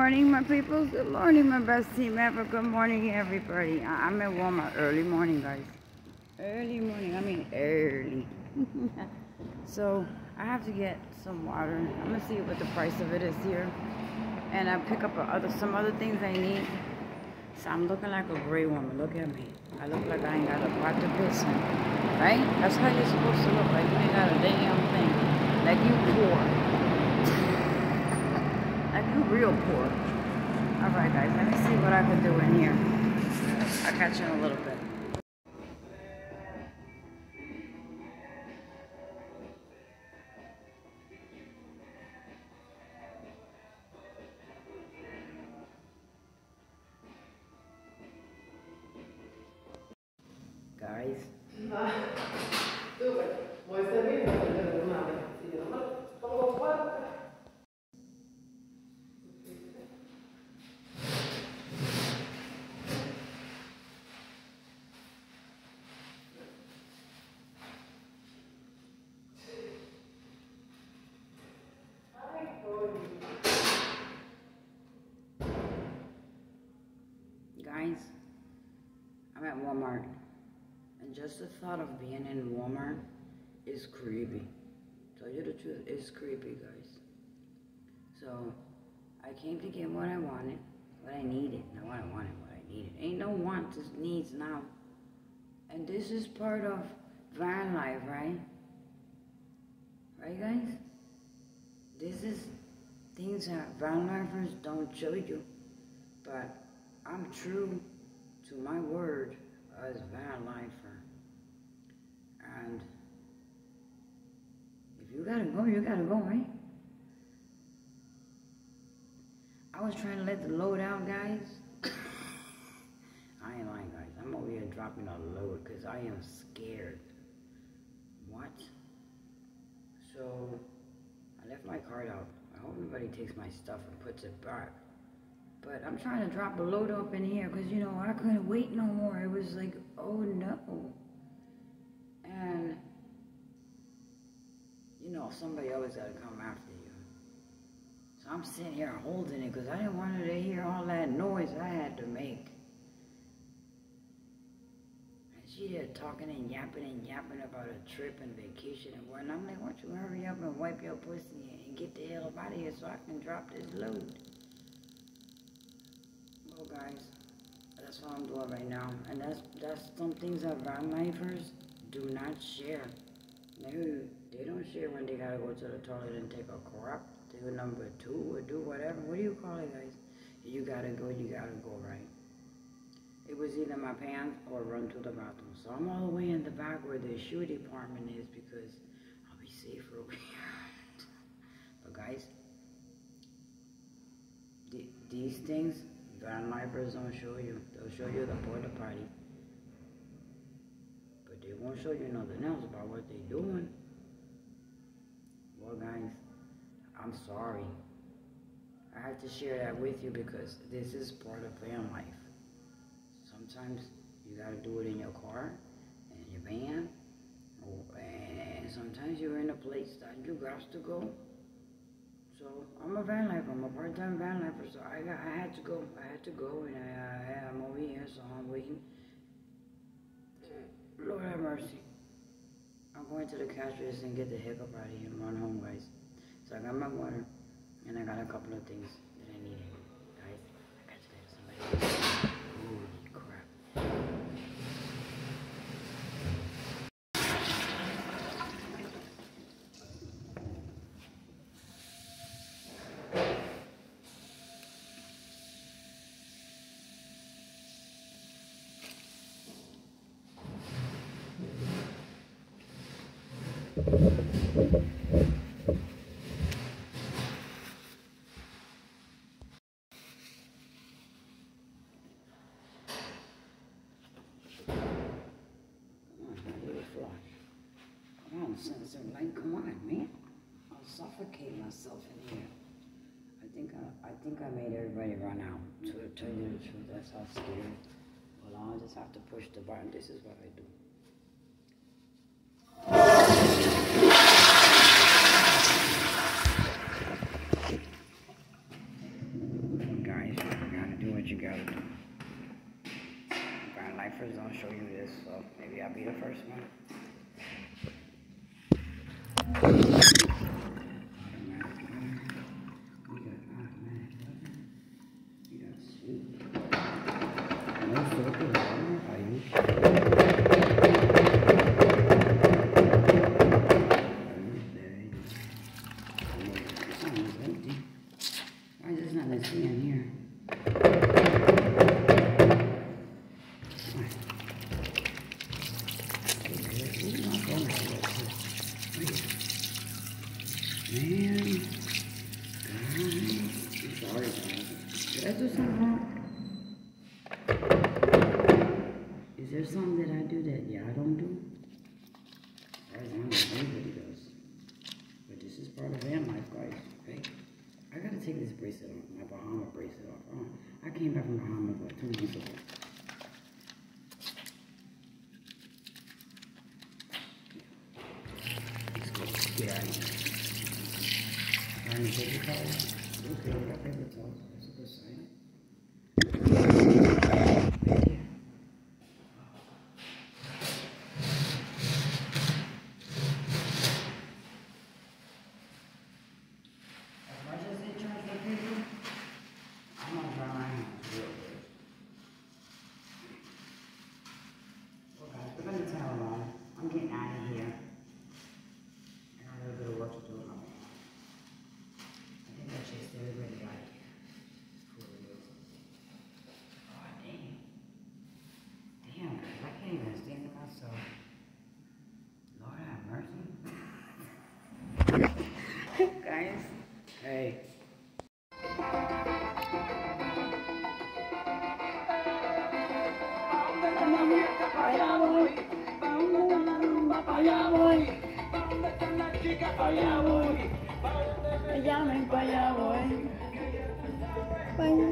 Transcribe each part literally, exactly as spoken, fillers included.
morning, my people. Good morning, my best team ever. Good morning, everybody. I- I'm at Walmart early morning, guys. Early morning. I mean, early. So, I have to get some water. I'm going to see what the price of it is here. And I pick up other some other things I need. So, I'm looking like a gray woman. Look at me. I look like I ain't got a pot to piss in. Right? That's how you're supposed to look. Like you ain't got a damn thing. Like you poor. Like you real poor. Alright guys, let me see what I can do in here. I'll catch you in a little bit. Guys. Guys, I'm at Walmart, and just the thought of being in Walmart is creepy. Tell you the truth, it's creepy, guys. So, I came to get what I wanted, what I needed. Not what I wanted, what I needed. Ain't no wants, it's needs now. And this is part of Vanlife, right? Right, guys? This is things that Vanlifers don't show you, but I'm true to my word as Vanlifer. And if you gotta go, you gotta go, right? I was trying to let the load out, guys. I ain't lying, guys. I'm over here dropping a load because I am scared. What? So, I left my card out. I hope nobody takes my stuff and puts it back. But I'm trying to drop a load up in here because, you know, I couldn't wait no more. It was like, oh no. And, you know, somebody always got to come after you. So I'm sitting here holding it because I didn't want her to hear all that noise I had to make. And she there talking and yapping and yapping about a trip and vacation and what. And I'm like, why don't you hurry up and wipe your pussy and get the hell up out of here so I can drop this load. Well, guys, that's what I'm doing right now. And that's that's some things that Vanlifers do not share. No, they don't share when they gotta go to the toilet and take a crap. Do number two or do whatever. What do you call it, guys? You gotta go, you gotta go, right? It was either my pants or run to the bathroom. So I'm all the way in the back where the shoe department is because I'll be safer over here. But guys, th these things, Vanlifers don't show you. They'll show you the porta potty. But they won't show you nothing else about what they're doing. Well, guys, I'm sorry. I have to share that with you because this is part of Vanlife. Sometimes you gotta do it in your car, in your van, or, and sometimes you're in a place that you got to go. So I'm a Vanlifer, I'm a part-time Vanlifer, so I got, I had to go, I had to go, and I, I, I'm over here, so I'm waiting. Lord have mercy. I'm going to the cash register and get the heck up out of here and run home, guys. So I got my water, and I got a couple of things that I needed. Guys, I got you guys. Holy crap. Sensor light, come on, man. I'll suffocate myself in here. I think I, I think I made everybody run out. To tell you the truth, that's how scared. Well, I'll just have to push the button. This is what I do. Vanlifers don't show you this, so maybe I'll be the first one. Why is this not let's see in here? Man, guys, I'm sorry, guys. Did I do something wrong? Is there something that I do that y'all don't do? As far as I know, everybody does. But this is part of van life, guys. Okay? I gotta take this bracelet off, my Bahama bracelet off. Oh, I came back from Bahamas like two months ago. Let's go. Get out of here. Trying to take the towel. Okay, I got paper towels. That's a good sign. Right here. I'm getting out of here. I got a little bit of work to do. I think I chased everybody out of here. For real. Oh, damn. Damn, guys, I can't even stand to myself. Lord have mercy. Guys, hey. Allá voy, allá voy, allá ven para allá voy, para allá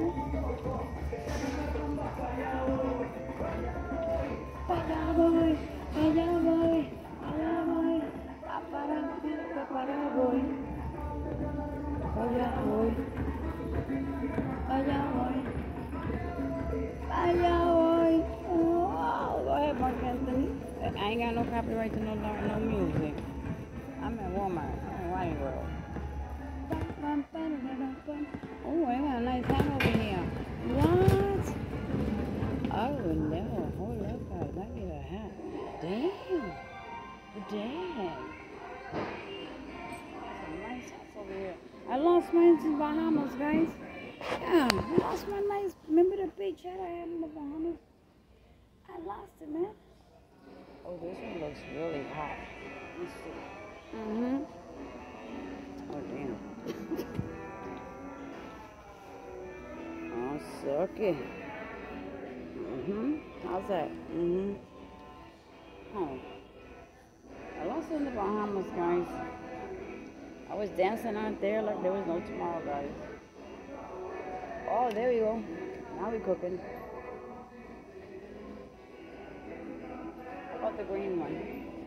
voy, allá voy, allá voy, a para, para voy, allá voy, allá voy, allá voy. Oh, go ahead, Mark Anthony. I ain't got no copyright to no no music. I'm at Walmart. I'm in Wine World. Oh, I got a nice hat over here. What? Oh no! Hold up, guys. I get a hat. Damn. Damn. Some nice hats over here. I lost mine in Bahamas, guys. Yeah, I lost my nice. Remember the beach hat I had in the Bahamas? I lost it, man. Oh, this one looks really hot. Let's see. Mm-hmm. Oh, damn. Oh, sucky. Mm-hmm. How's that? Mm-hmm. Oh. I lost in the Bahamas, guys. I was dancing out there like there was no tomorrow, guys. Oh, there we go. Now we're cooking. How about the green one?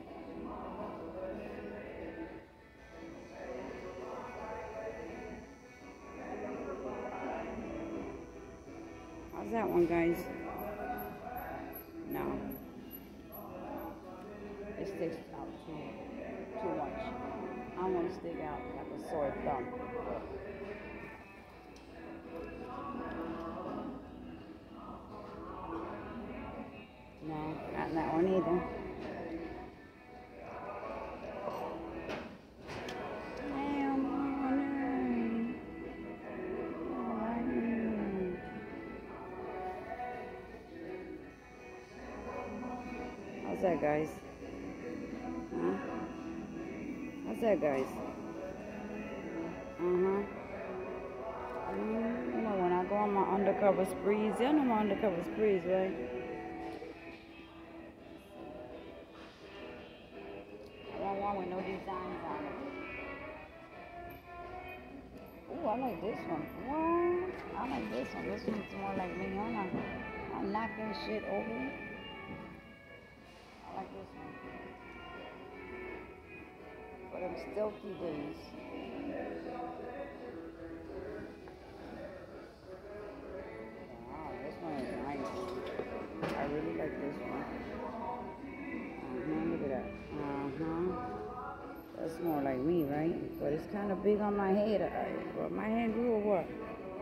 How's that one, guys? No. It sticks out too, too much. I don't want to stick out like a sore thumb. No, not that one either. How's that, guys? Huh? How's that, guys? Uh-huh. Mm, you know, when I go on my undercover sprees, you know my undercover sprees, right? I want one with no designs on it. Ooh, I like this one. What? I like this one. This one's more like me. I'm not, I'm knocking shit over. I like this one. For them stealthy days. Wow, this one is nice. I really like this one. Uh-huh, look at that. Uh-huh. That's more like me, right? But it's kind of big on my head. I, well, my head grew or what?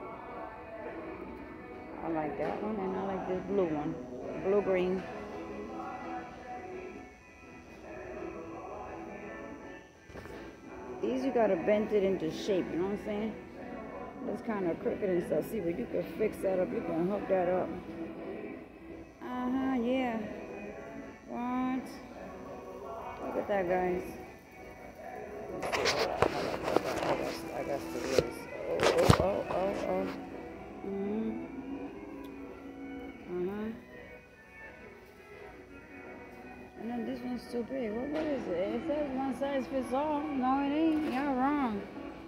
I like that one, and I like this blue one. Blue-green. These you gotta bend it into shape, you know what I'm saying? It's kind of crooked and stuff. See, but you can fix that up. You can hook that up. Uh-huh, yeah. What? Look at that, guys. Let's see. I got, I got to do this. Oh, oh, oh, oh, oh. Mm-hmm. Uh-huh. And then this one's too big. What, what is it? It says one size fits all. No, it ain't. Y'all wrong.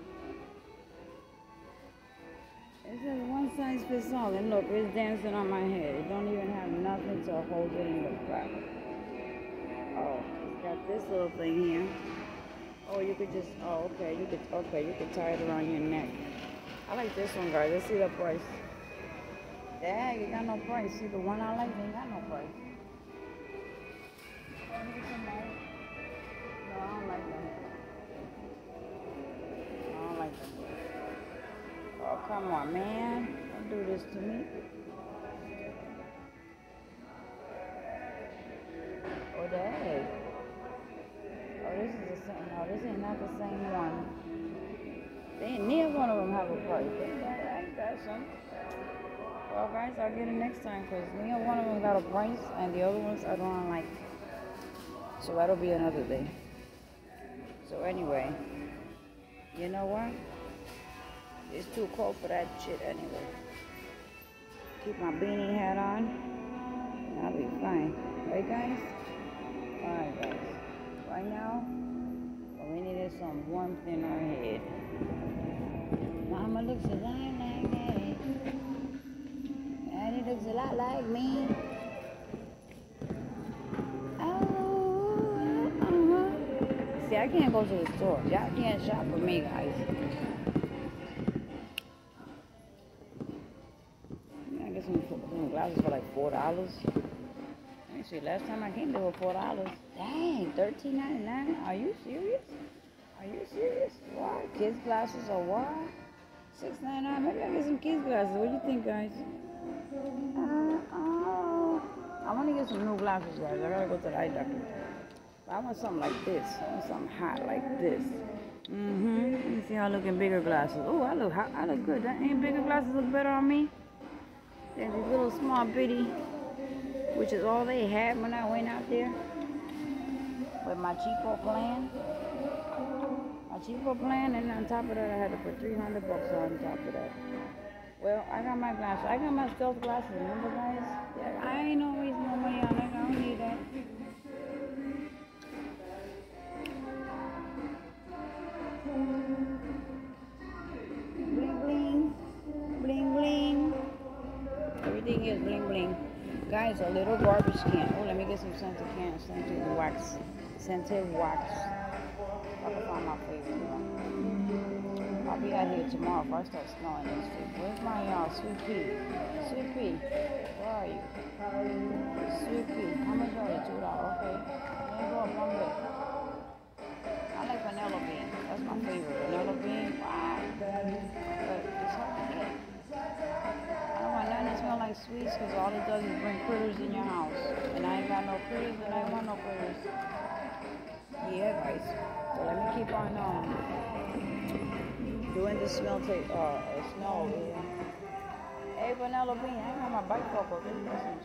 It says one size fits all. And look, it's dancing on my head. It don't even have nothing to hold it in the back. Oh, it's got this little thing here. Oh, you could just, oh, okay. You could, okay, you could tie it around your neck. I like this one, guys. Let's see the price. Dang, it got no price. See, the one I like, ain't got no price. No, I don't like them. I don't like them. Oh, come on, man. Don't do this to me. Oh, dang. Oh, this is the same. No, this ain't not the same one. They ain't neither one of them have a price. They got, I got some. Well, guys, I'll get it next time because neither one of them got a price and the other ones I don't like. So that'll be another day. So anyway, you know what? It's too cold for that shit anyway. Keep my beanie hat on. And I'll be fine. Right, guys? Alright, guys. Right now, well, we needed some warmth in our head. Mama looks a lot like Daddy. Daddy looks a lot like me. See, I can't go to the store. Y'all can't shop for me, guys. I get some, some glasses for like four dollars. Let me see. Last time I came, they were four dollars. Dang, thirteen ninety-nine. Are you serious? Are you serious? What? Kids glasses or what? six ninety-nine. Maybe I get some kids glasses. What do you think, guys? Uh, oh. I want to get some new glasses, guys. I gotta go to the eye doctor. I want something like this. I want something hot like this. Mm-hmm. Let me see how I look in bigger glasses. Oh, I look hot. I look good. That ain't bigger glasses look better on me? There's these little small bitty, which is all they had when I went out there with my cheapo plan. My cheapo plan, and on top of that, I had to put three hundred bucks on top of that. Well, I got my glasses. I got my stealth glasses. Remember, guys? Yeah, I ain't no waste no money on it. I don't need that. Bling bling, bling bling. Everything is bling bling. Guys, a little garbage can. Oh, let me get some scented can, scented wax, scented wax. I can find my favorite one. I'll be out here tomorrow if I start smelling this shit. Where's my uh, sweet pea? Sweet pea, where are you? Sweet pea. How much are you? Two dollars. Okay. Let me go up one bit. I like vanilla bean. That's my favorite. Vanilla bean. Wow. But it's hard to get. I don't want nothing that smells like sweets because all it does is bring critters in your house. And I ain't got no critters and I ain't want no critters. Yeah, guys. So let me keep on um, doing the smell tape. Uh, uh, smell over here. Hey, vanilla bean. I got my bike buckle. This person's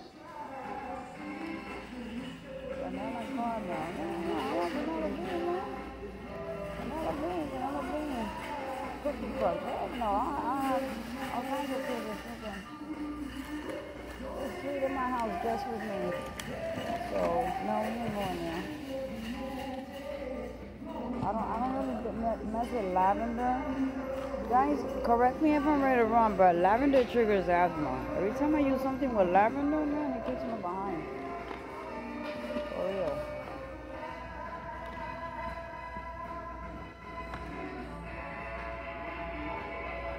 vanilla caramel. I want vanilla bean, man. Vanilla bean, vanilla bean. Cookie crust. Heck no, I, I have all kinds of cookies. It's sweet in my house just with me. So, no, we ain't going there. I don't, I don't really mess with lavender. Guys, correct me if I'm right or wrong, but lavender triggers asthma. Every time I use something with lavender, man, it kicks me behind. For real.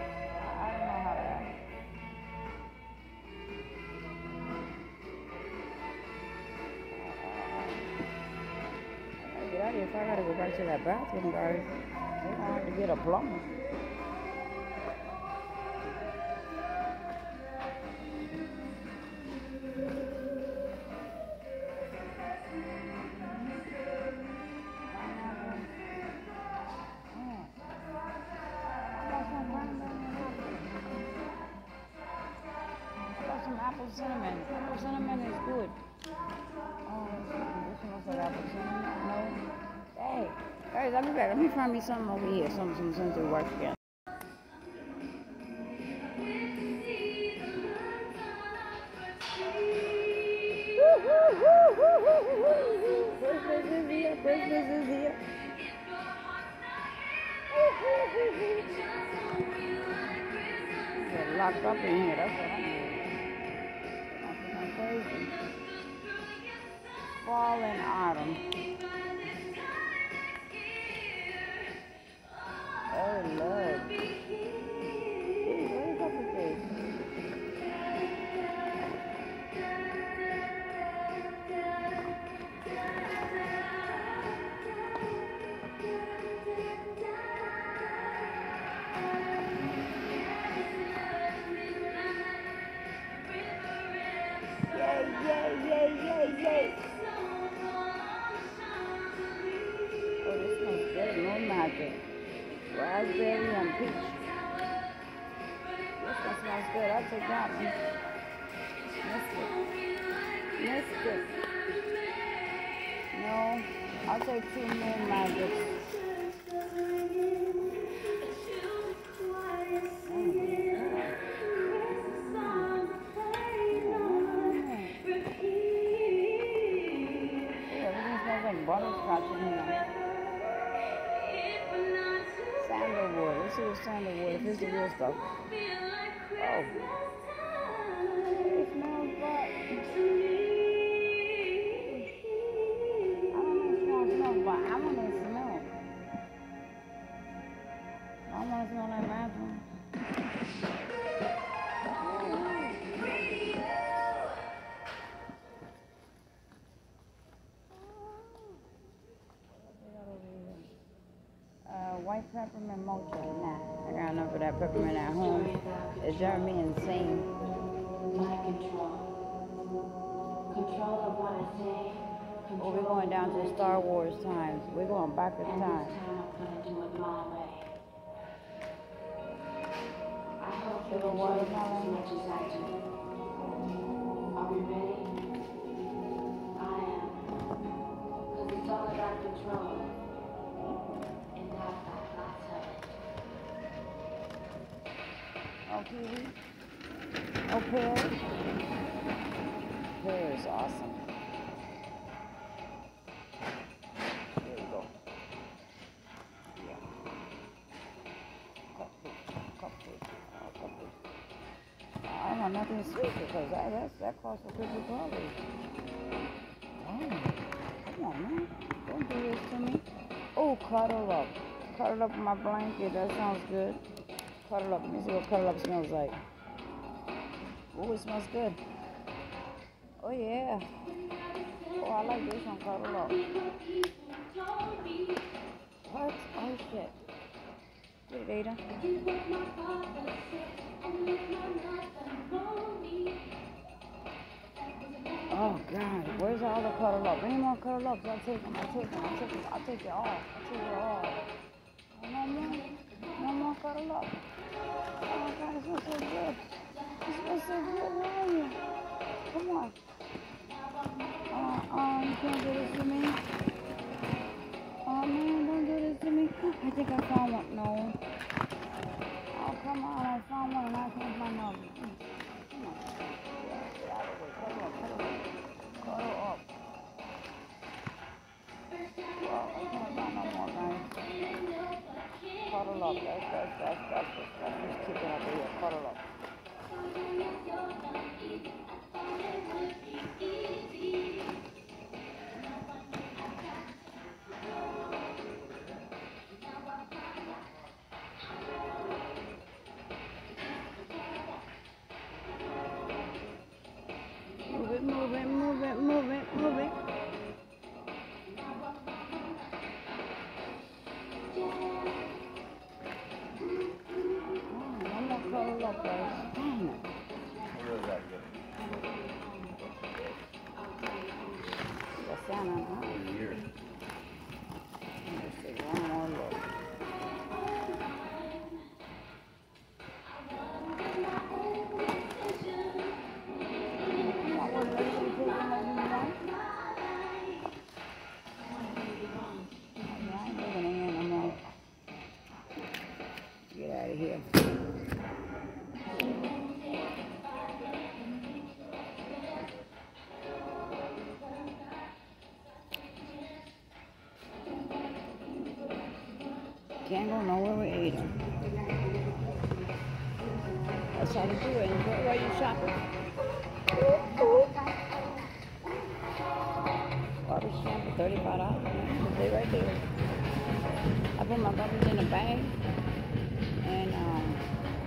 I don't know how to act. I gotta go back to that bathroom, guys, they're gonna have to get a plumber. Some apple cinnamon. Apple cinnamon is good. Oh, this one looks like apple cinnamon. No. Hey, guys, I'll be back. Let me find me something over here. Some, some, something to work again. Christmas is here. Christmas is here. Get locked up in here. That's what I'm doing. Crazy. Fall and autumn. Oh Lord. Ooh, where's up with this? Yay, yay, yay, yay. Oh, this smells good. No magic. Raspberry and peach. This one smells good. I'll take that one. Missed it. Missed it. No, I'll take two more magics. Butterscotch in here. Sandalwood. Let's see what sandalwood. If it's the real stuff. Oh. It smells bad. I don't know if it smells, but I want to smell. I want to smell like bathroom. White peppermint mocha. Nah, I got enough of that peppermint at home. It's driving me insane. My control. Control of what I say. Oh, we're going down to Star Wars times. We're going back in And time. this time I'm gonna do it my way. I hope you Sugar enjoy it as watermelon. much as I do. Are we ready? I am. Because it's all about control. And I've got lots of it. Oh, kiwi. Oh, pear. Pear is awesome. Here we go. Yeah. Cupcake. Cupcake. Oh, cupcake. I don't want nothing sweet because that, that's, that costs for fifty dollars. Oh, come on, man. Don't do this to me. Oh, cuddle up. Cuddle up in my blanket. That sounds good. Cuddle up. Let me see what cuddle up smells like. Oh, it smells good. Oh, yeah. Oh, I like this one. Cuddle up. What? Oh, shit. Get it, Ada. Oh, God. Where's all the cuddle up? Any more cuddle ups? I'll take them. I'll take them. I'll take them. I'll take it all. I'll take it all. Oh, no more. No more cuddle up. Oh, my God. It smells so good. It smells so good. Where are you? Come on. Uh, uh, you can't do this to me. Oh, man. Don't do this to me. I think I found one. No. Oh, come on. I found one and I can't find another. Come on. Get out of the way. Cuddle up. Cuddle up. Cuddle up. Well, I can't find no more, guys. Cuddle up. That's, that's, that's, that's, that's, that's just kicking up here. Cuddle up. Move it, move it, move it, move it, move it. down on huh? Here. Let's see, one more look. Got one lazy pig in there, you know? I ain't looking in here no more. Get out of here. Can't go nowhere with Ada. That's how to do it. Enjoy while you shopping. Garbage can for thirty-five dollars. They right there. I put my garbage in a bag and um,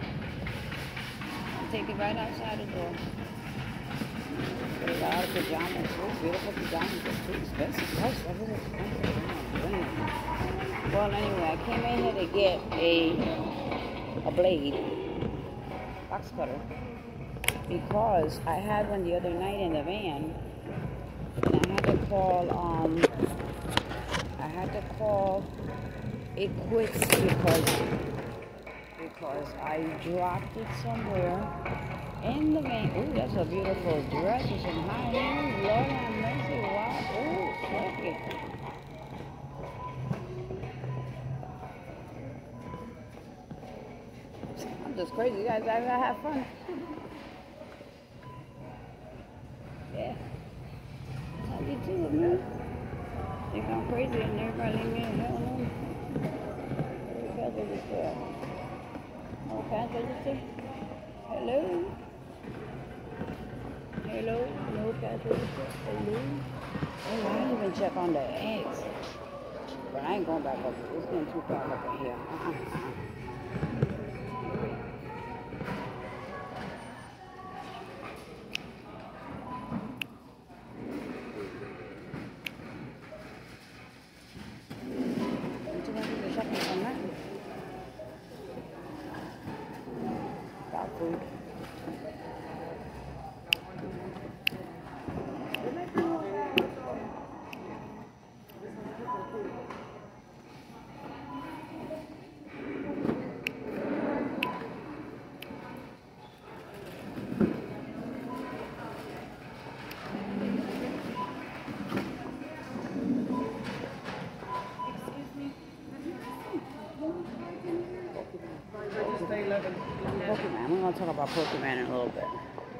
I take it right outside the door. But a lot of pajamas. Oh, beautiful pajamas. They're too expensive. Gosh, that is expensive. Well, anyway, I came in here to get a a blade, box cutter, because I had one the other night in the van, and I had to call. Um, I had to call it quits because because I dropped it somewhere in the van. Ooh, that's a beautiful dress with some high heels. Lord have mercy. Wow. Ooh, check it. I'm just crazy, guys. I gotta have fun. Yeah. That's how you do it, man. Think I'm crazy and everybody leave me alone. Where's the cash register at? No cash register? Hello? Hello? No cash register? Hello? Oh, I didn't even check on the eggs. But I ain't going back up. It's getting too far up in here. Uh-uh, uh-uh. Food. Pokemon. We're going to talk about Pokemon in a little bit.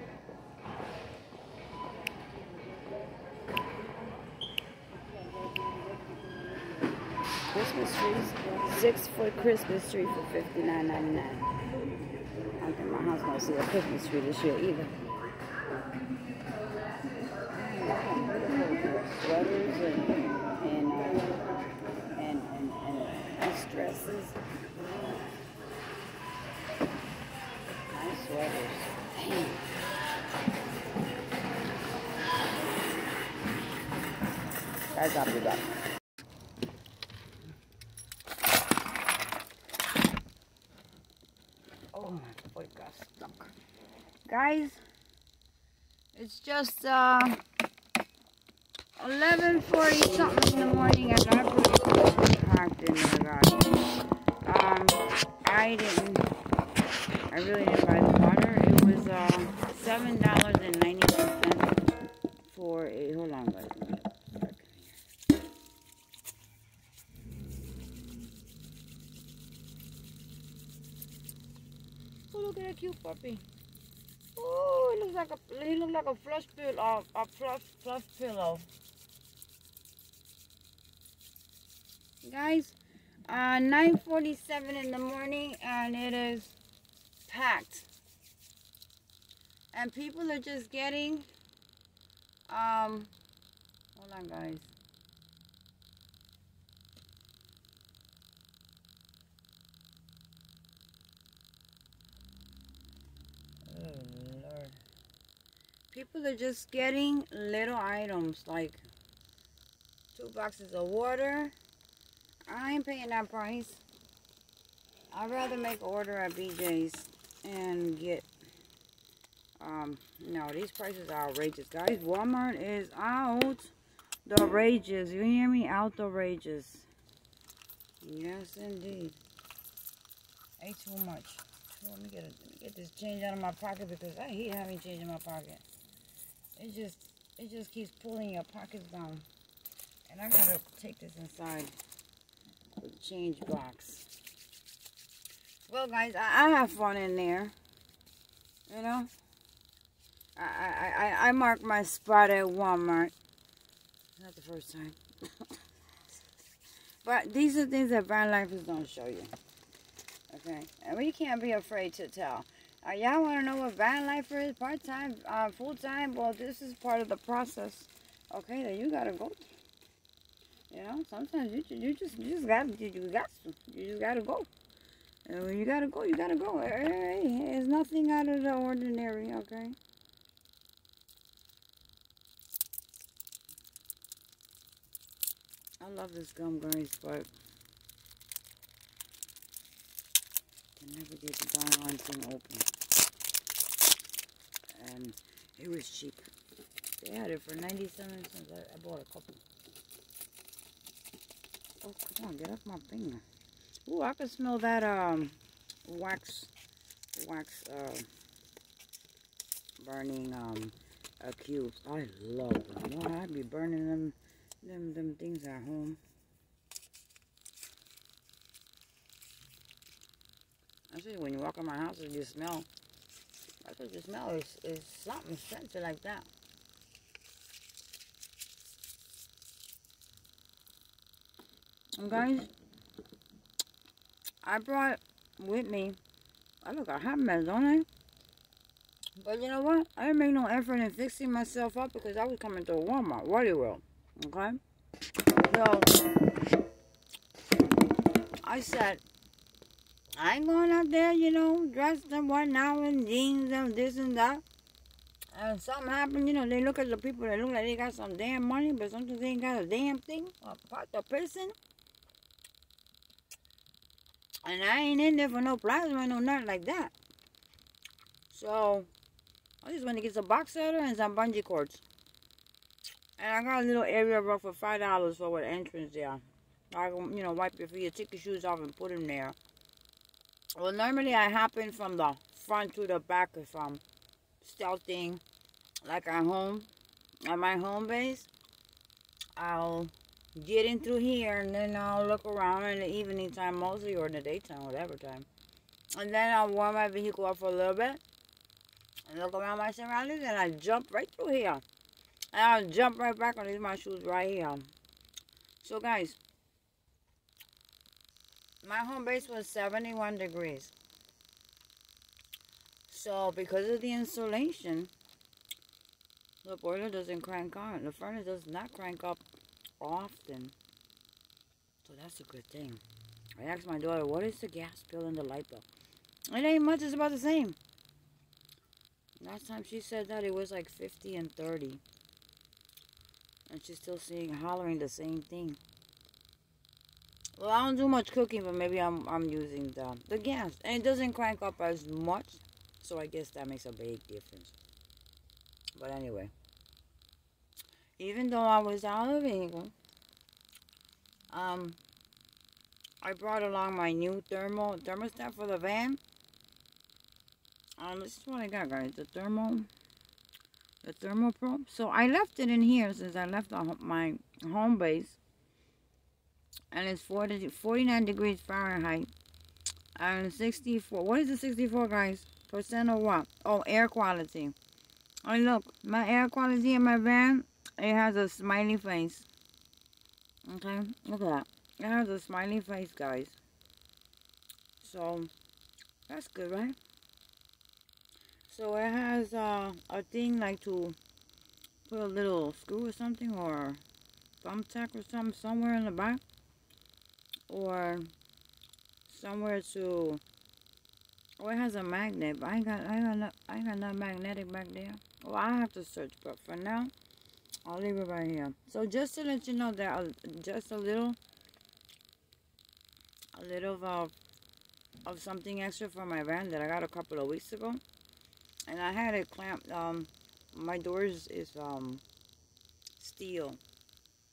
Christmas trees. Six foot Christmas tree for fifty-nine ninety-nine. I don't think my house going to see a Christmas tree this year either. Sweaters and and, uh, and, and, and, and dresses. Nice sweaters. Damn. Guys, I'll be back. Oh, my foot got stuck. Guys, it's just uh, eleven forty something in the morning, and our boots was parked in the garden. Um, I didn't, I really didn't buy the water. It was uh, seven dollars and ninety-one cents for a, hold on guys, let me get back in here. Oh, look at that cute puppy. Oh, he looks like a, he looks like a flush pillow, a fluff, fluff pillow. Guys, uh, nine forty-seven in the morning, and it is packed. And people are just getting, um, hold on guys. Oh Lord. People are just getting little items like two boxes of water. I ain't paying that price. I'd rather make an order at B J's and get, um, no, these prices are outrageous. Guys, Walmart is out. The rages. You hear me? Out the rages. Yes, indeed. Ain't too much. Let me get, a, let me get this change out of my pocket because I hate having change in my pocket. It just, it just keeps pulling your pockets down. And I gotta take this inside the change box. Well, guys, I, I have fun in there. You know, I, I, I, I marked my spot at Walmart. Not the first time. But these are things that Vanlife don't show you. Okay? And we can't be afraid to tell. Uh, y'all want to know what Vanlife is? Part-time, uh, full-time? Well, this is part of the process. Okay, that you got to go through. You know, sometimes you, you just you just got you, you got to. You just got to go. And when you got to go, you got to go. Hey, it's nothing out of the ordinary, okay? I love this gum, guys, but can never get the darn thing open. And it was cheap. They had it for ninety-seven cents. I, I bought a couple. Oh, come on, get off my finger. Ooh, I can smell that um wax, wax uh, burning um uh, cubes. I love them. You know, I'd be burning them, them, them things at home. Actually, when you walk in my house, you smell. That's what you smell. Is is something scented like that. And guys, I brought with me. I look a hot mess, don't I? But you know what? I didn't make no effort in fixing myself up because I was coming to a Walmart. What do you will? Okay? So, I said, I ain't going out there, you know, dressed and whatnot in jeans and this and that. And something happened, you know, they look at the people that look like they got some damn money, but sometimes they ain't got a damn thing about the person. And I ain't in there for no plasma, no nothing like that. So, I just went to get some box cutter and some bungee cords. And I got a little area rug for five dollars for an entrance there. I can, you know, wipe your feet, take your shoes off and put them there. Well, normally I happen from the front to the back if I'm stealthing, like at home, at my home base. I'll get in through here and then I'll look around in the evening time mostly, or in the daytime, whatever time. And then I'll warm my vehicle up for a little bit and look around my surroundings, and I jump right through here. And I'll jump right back and leave my shoes right here. So guys, my home base was seventy-one degrees. So because of the insulation, the boiler doesn't crank on. The furnace does not crank up often. So that's a good thing. I asked my daughter, what is the gas bill and the light bill? It ain't much, it's about the same. Last time she said that, it was like fifty and thirty. And she's still seeing, hollering the same thing. Well, I don't do much cooking, but maybe I'm I'm using the, the gas. And it doesn't crank up as much. So I guess that makes a big difference. But anyway. Even though I was out of the vehicle, um, I brought along my new thermal thermostat for the van. Um, this is what I got, guys. The thermal, the thermal probe. So I left it in here since I left the, my home base. And it's forty, forty-nine degrees Fahrenheit. And sixty-four. What is the sixty-four, guys? Percent of what? Oh, air quality. And look, my air quality in my van, it has a smiley face. Okay, look at that. It has a smiley face, guys. So, that's good, right? So it has uh, a thing like to put a little screw or something, or thumbtack or something somewhere in the back, or somewhere to. Oh, it has a magnet, but I ain't got, I ain't got, no, I ain't got no magnetic back there. Well, I have to search, but for now, I'll leave it right here. So just to let you know that uh, just a little, a little of, of something extra for my van that I got a couple of weeks ago. And I had it clamped, um, my doors is, um, steel.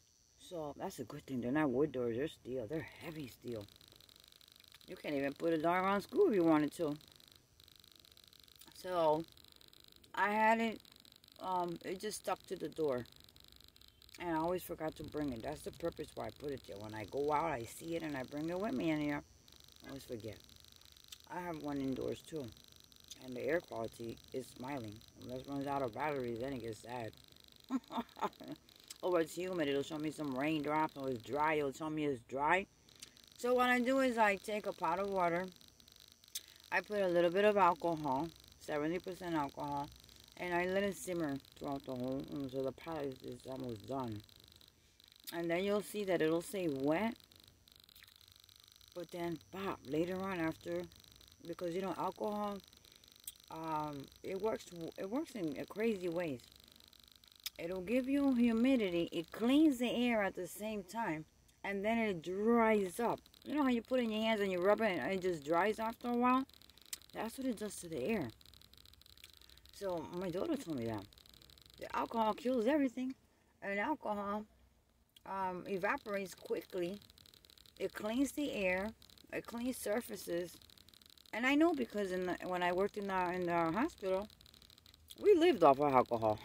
So that's a good thing. They're not wood doors. They're steel. They're heavy steel. You can't even put a doggone screw if you wanted to. So I had it. Um, it just stuck to the door. And I always forgot to bring it. That's the purpose why I put it there. When I go out, I see it and I bring it with me in here. I always forget. I have one indoors too. And the air quality is smiling. Unless it runs out of batteries, then it gets sad. Or it's humid, it'll show me some raindrops. Or it's dry, it'll tell me it's dry. So what I do is I take a pot of water. I put a little bit of alcohol, seventy percent alcohol. And I let it simmer throughout the whole, so the pot is, is almost done. And then you'll see that it'll say wet. But then, pop, later on after, because, you know, alcohol, um, it works, it works in crazy ways. It'll give you humidity. It cleans the air at the same time. And then it dries up. You know how you put it in your hands and you rub it and it just dries after a while? That's what it does to the air. So my daughter told me that the alcohol kills everything, and alcohol um, evaporates quickly. It cleans the air, it cleans surfaces, and I know because in the, when I worked in the in the hospital, we lived off of alcohol.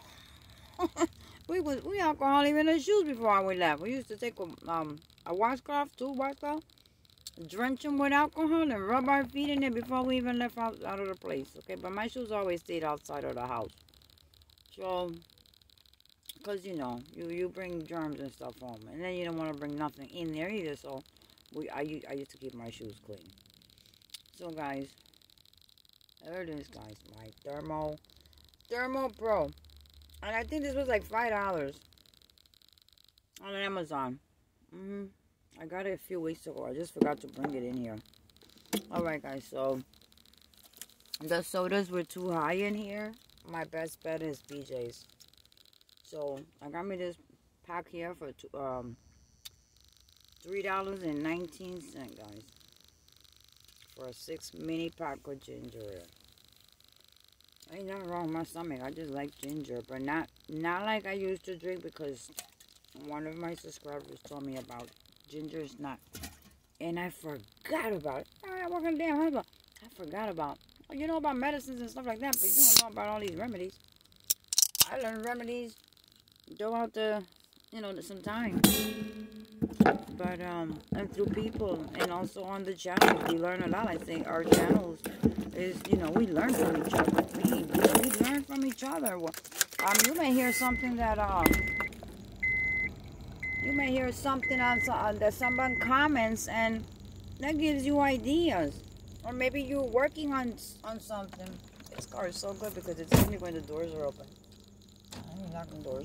we was we alcohol even in the shoes before we left. We used to take a, um, a washcloth, two washcloth, drench them with alcohol and rub our feet in it before we even left out, out of the place. Okay, but my shoes always stayed outside of the house. So, because you know, you, you bring germs and stuff home, and then you don't want to bring nothing in there either. So, we I, I used to keep my shoes clean. So, guys, there it is, guys. My Thermo, Thermo Pro. And I think this was like five dollars on Amazon. Mm-hmm. I got it a few weeks ago. I just forgot to bring it in here. Alright, guys. So, the sodas were too high in here. My best bet is B J's. So, I got me this pack here for two, um, three dollars and nineteen cents, guys. For a six mini pack of ginger ale. Ain't nothing wrong with my stomach. I just like ginger. But not, not like I used to drink, because one of my subscribers told me about ginger is not, and I forgot about it. I work in a damn hospital. I forgot about, well, you know about medicines and stuff like that, but you don't know about all these remedies. I learned remedies throughout the, you know, some time. But, um, and through people, and also on the channels, we learn a lot. I think our channels is, you know, we learn from each other. We, we, we learn from each other. Well, um, you may hear something that, um, you may hear something on uh, that someone comments, and that gives you ideas. Or maybe you're working on on something. This car is so good because it's only when the doors are open. I ain't locking doors.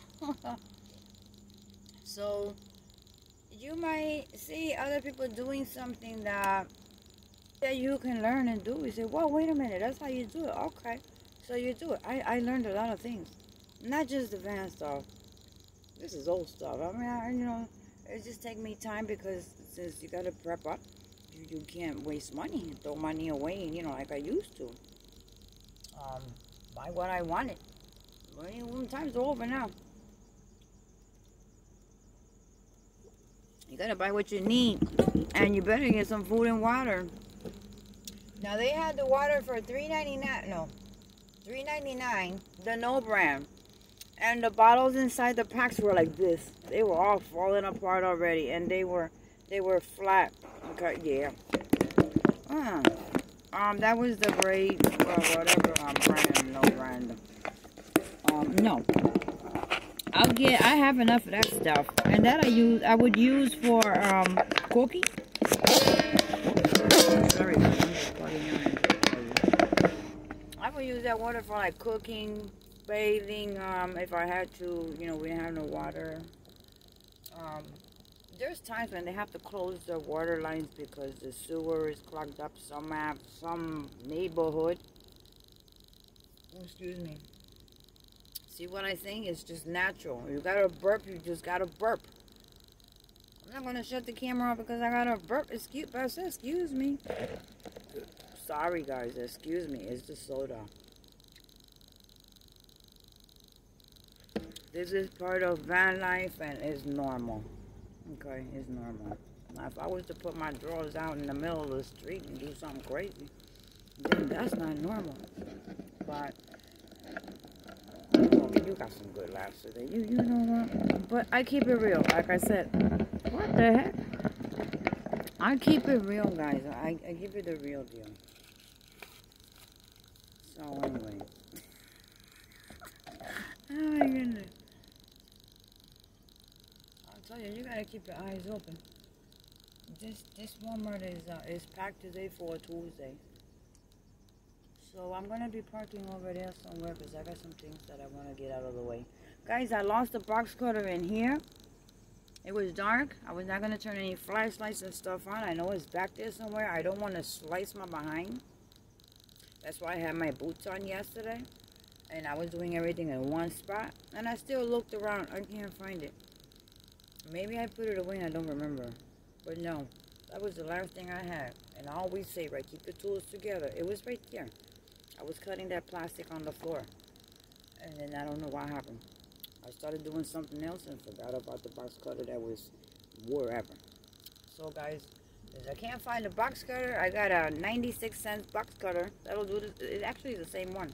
So you might see other people doing something that that you can learn and do. You say, "Well, wait a minute, that's how you do it." Okay, so you do it. I I learned a lot of things, not just advanced stuff. This is old stuff. I mean, I, you know, it just take me time, because since you gotta prep up, you, you can't waste money and throw money away, you know, like I used to. Um, buy what I wanted. Well, you know, times are over now. You gotta buy what you need, and you better get some food and water. Now they had the water for three ninety-nine. No, three ninety-nine. The no brand. And the bottles inside the packs were like this. They were all falling apart already, and they were they were flat. Okay, yeah. Uh, um, that was the grade, well, whatever um, brand, no brand. Um, no. I'll get. I have enough of that stuff, and that I use. I would use for um cooking. Sorry, I'm just plugging in. I would use that water for like cooking, bathing, um, if I had to, you know, we didn't have no water. Um, there's times when they have to close the water lines because the sewer is clogged up. Some have, some neighborhood. Oh, excuse me. See what I think? It's just natural. You gotta burp, you just gotta burp. I'm not gonna shut the camera off because I gotta burp. Excuse, excuse me. Sorry, guys. Excuse me. It's the soda. This is part of van life and it's normal. Okay, it's normal. Now, if I was to put my drawers out in the middle of the street and do something crazy, then that's not normal. But you got some good laughs today. You you know what? But I keep it real. Like I said, what the heck? I keep it real, guys. I, I give you the real deal. So anyway. Oh my goodness. I'll tell you, you gotta keep your eyes open. This this Walmart is uh, is packed today for a Tuesday. So I'm gonna be parking over there somewhere because I got some things that I want to get out of the way. Guys, I lost the box cutter in here. It was dark. I was not gonna turn any flashlights and stuff on. I know it's back there somewhere. I don't want to slice my behind. That's why I had my boots on yesterday. And I was doing everything in one spot. And I still looked around. I can't find it. Maybe I put it away and I don't remember. But no, that was the last thing I had. And I always say, right, keep the tools together. It was right there. I was cutting that plastic on the floor. And then I don't know what happened. I started doing something else and forgot about the box cutter that was wherever. So guys, since I can't find the box cutter, I got a ninety-six cent box cutter. That'll do this. It actually is the same one.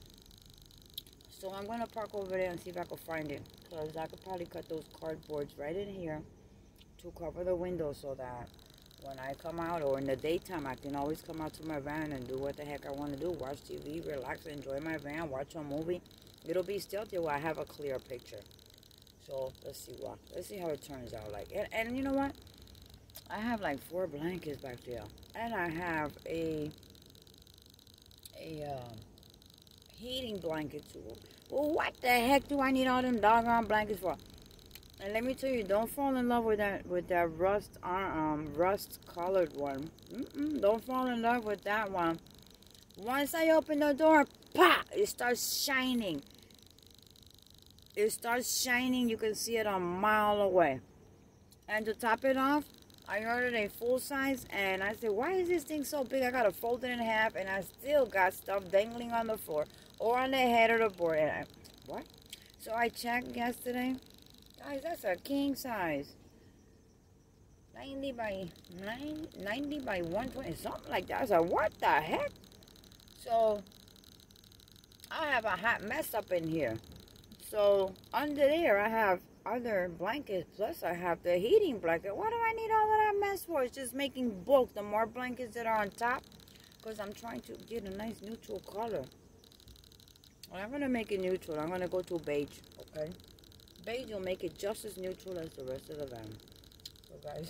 So I'm going to park over there and see if I can find it. Because I could probably cut those cardboards right in here to cover the window so that when I come out or in the daytime, I can always come out to my van and do what the heck I want to do. Watch T V, relax, enjoy my van, watch a movie. It'll be still till I have a clear picture. So let's see what, let's see how it turns out like. And, and you know what? I have like four blankets back there. And I have a, a, um, heating blanket too. Well, what the heck do I need all them doggone blankets for? And let me tell you, don't fall in love with that with that rust um rust colored one. Mm-mm, don't fall in love with that one. Once I open the door, pah! It starts shining. It starts shining. You can see it a mile away. And to top it off, I ordered a full size, and I said, why is this thing so big? I gotta fold it in half, and I still got stuff dangling on the floor or on the head of the board. And I, what? So I checked yesterday. Guys, that's a king size. ninety by nine, ninety by one twenty, something like that. I said, what the heck? So I have a hot mess up in here. So under there, I have other blankets, plus I have the heating blanket. What do I need all of that mess for? It's just making bulk. The more blankets that are on top, because I'm trying to get a nice neutral color. Well, I'm going to make it neutral. I'm going to go to beige, okay? Beige will make it just as neutral as the rest of the van. So guys,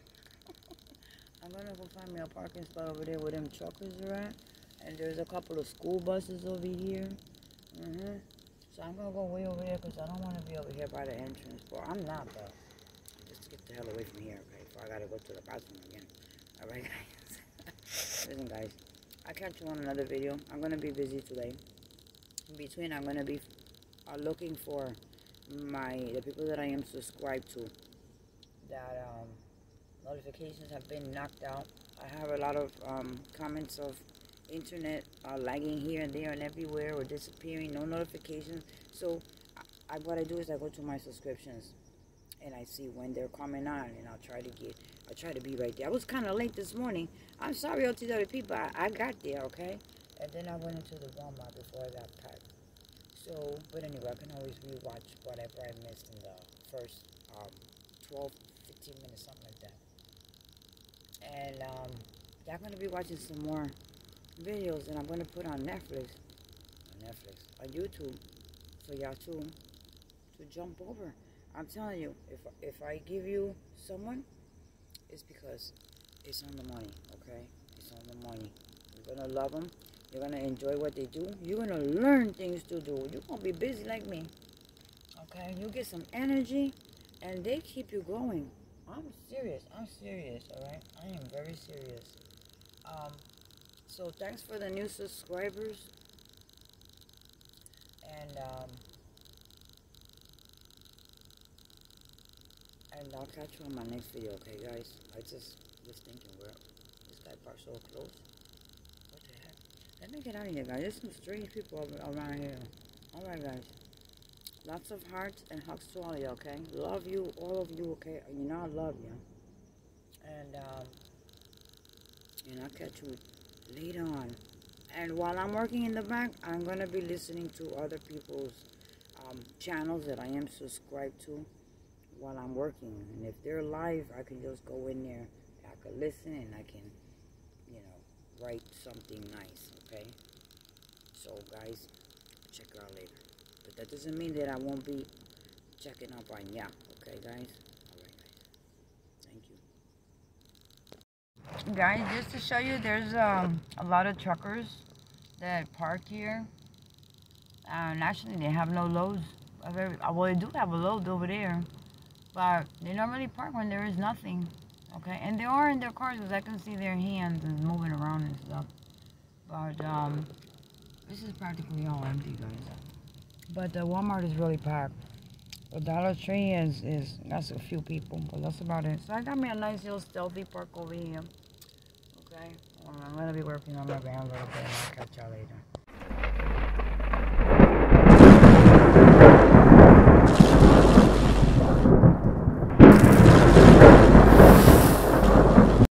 I'm going to go find me a parking spot over there where them truckers are at. And there's a couple of school buses over here. Mm-hmm. So I'm going to go way over there because I don't want to be over here by the entrance. Well, I'm not, though. Just to get the hell away from here, okay? Before I got to go to the bathroom again. All right, guys. Listen, guys. I'll catch you on another video. I'm going to be busy today. In between, I'm going to be uh, looking for my the people that I am subscribed to. That um, notifications have been knocked out. I have a lot of um, comments of internet uh, lagging here and there and everywhere or disappearing, no notifications. So I, I, what I do is I go to my subscriptions and I see when they're coming on, and I'll try to get I try to be right there. I was kind of late this morning. I'm sorry, O T W P, but I, I got there, okay? And then I went into the Walmart before I got packed. So, but anyway, I can always rewatch whatever I missed in the first um, twelve, fifteen minutes, something like that. And um, y'all going to be watching some more videos that I'm going to put on Netflix, on Netflix, on YouTube, for y'all to, to jump over. I'm telling you, if, if I give you someone, it's because it's on the money, okay? It's on the money. You're going to love them. You're going to enjoy what they do. You're going to learn things to do. You're going to be busy like me, okay? You get some energy, and they keep you going. I'm serious. I'm serious, all right? I am very serious. Um... So thanks for the new subscribers, and um, and I'll catch you on my next video, okay, guys? I just was thinking, where this guy parked so close. What the heck? Let me get out of here, guys. There's some strange people around here. All right, guys. Lots of hearts and hugs to all of you, okay? Love you, all of you, okay? You know I love you. And, um, and I'll catch you later on. And while I'm working in the back, I'm going to be listening to other people's um, channels that I am subscribed to while I'm working. And if they're live, I can just go in there, I can listen, and I can, you know, write something nice, okay? So, guys, check her out later. But that doesn't mean that I won't be checking up on ya, okay, guys? Alright, guys. Thank you. Guys, just to show you, there's um, a lot of truckers that park here. And actually, they have no loads. Of every, well, they do have a load over there. But they normally park when there is nothing, okay? And they are in their cars because I can see their hands and moving around and stuff. But um, this is practically all empty, guys. But the Walmart is really packed. The Dollar Tree is, is that's a few people, but that's about it. So I got me a nice little stealthy park over here. Okay? Well, I'm going to be working on my van a little bit. I'll catch y'all later.